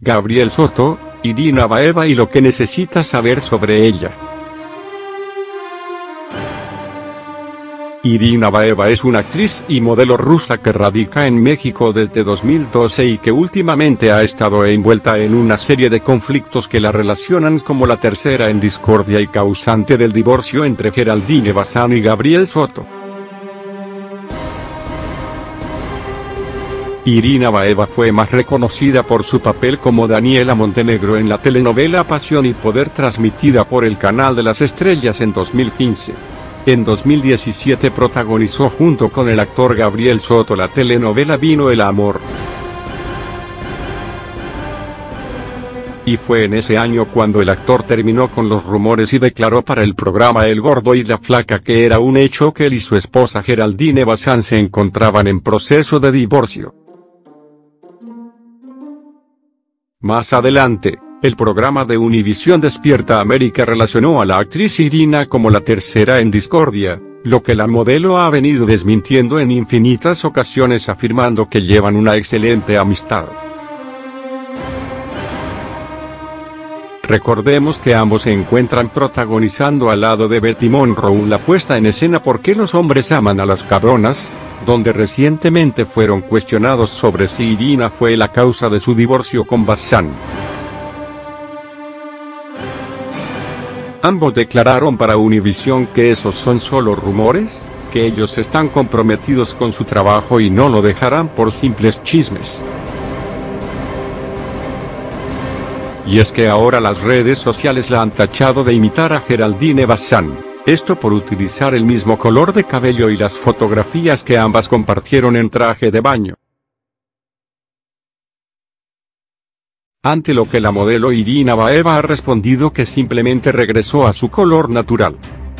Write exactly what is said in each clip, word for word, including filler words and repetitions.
Gabriel Soto, Irina Baeva y lo que necesitas saber sobre ella. Irina Baeva es una actriz y modelo rusa que radica en México desde dos mil doce y que últimamente ha estado envuelta en una serie de conflictos que la relacionan como la tercera en discordia y causante del divorcio entre Geraldine Bazán y Gabriel Soto. Irina Baeva fue más reconocida por su papel como Daniela Montenegro en la telenovela Pasión y Poder transmitida por el Canal de las Estrellas en dos mil quince. En dos mil diecisiete protagonizó junto con el actor Gabriel Soto la telenovela Vino el Amor. Y fue en ese año cuando el actor terminó con los rumores y declaró para el programa El Gordo y la Flaca que era un hecho que él y su esposa Geraldine Bazán se encontraban en proceso de divorcio. Más adelante, el programa de Univisión Despierta América relacionó a la actriz Irina como la tercera en discordia, lo que la modelo ha venido desmintiendo en infinitas ocasiones afirmando que llevan una excelente amistad. Recordemos que ambos se encuentran protagonizando al lado de Betty Monroe la puesta en escena ¿Por qué los hombres aman a las cabronas?, donde recientemente fueron cuestionados sobre si Irina fue la causa de su divorcio con Bazán. Ambos declararon para Univisión que esos son solo rumores, que ellos están comprometidos con su trabajo y no lo dejarán por simples chismes. Y es que ahora las redes sociales la han tachado de imitar a Geraldine Bazán, esto por utilizar el mismo color de cabello y las fotografías que ambas compartieron en traje de baño. Ante lo que la modelo Irina Baeva ha respondido que simplemente regresó a su color natural.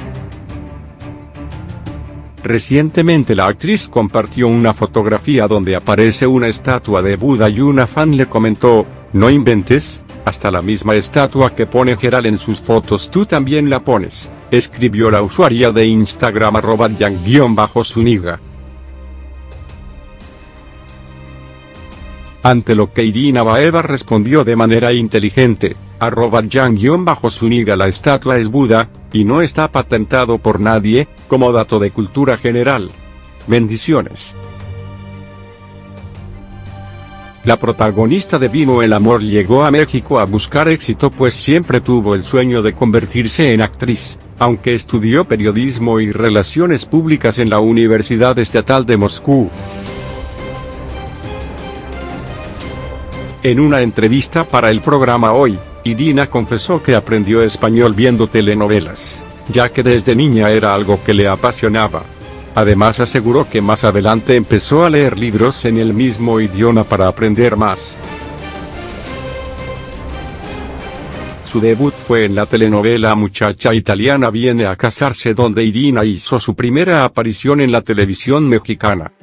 Recientemente la actriz compartió una fotografía donde aparece una estatua de Buda y una fan le comentó, "No inventes, hasta la misma estatua que pone Geral en sus fotos tú también la pones", escribió la usuaria de Instagram arroba yang-zuniga. Ante lo que Irina Baeva respondió de manera inteligente, arroba yang-zuniga la estatua es Buda, y no está patentado por nadie, como dato de cultura general. Bendiciones. La protagonista de Vino el Amor llegó a México a buscar éxito pues siempre tuvo el sueño de convertirse en actriz, aunque estudió periodismo y relaciones públicas en la Universidad Estatal de Moscú. En una entrevista para el programa Hoy, Irina confesó que aprendió español viendo telenovelas, ya que desde niña era algo que le apasionaba. Además aseguró que más adelante empezó a leer libros en el mismo idioma para aprender más. Su debut fue en la telenovela Muchacha Italiana Viene a Casarse donde Irina hizo su primera aparición en la televisión mexicana.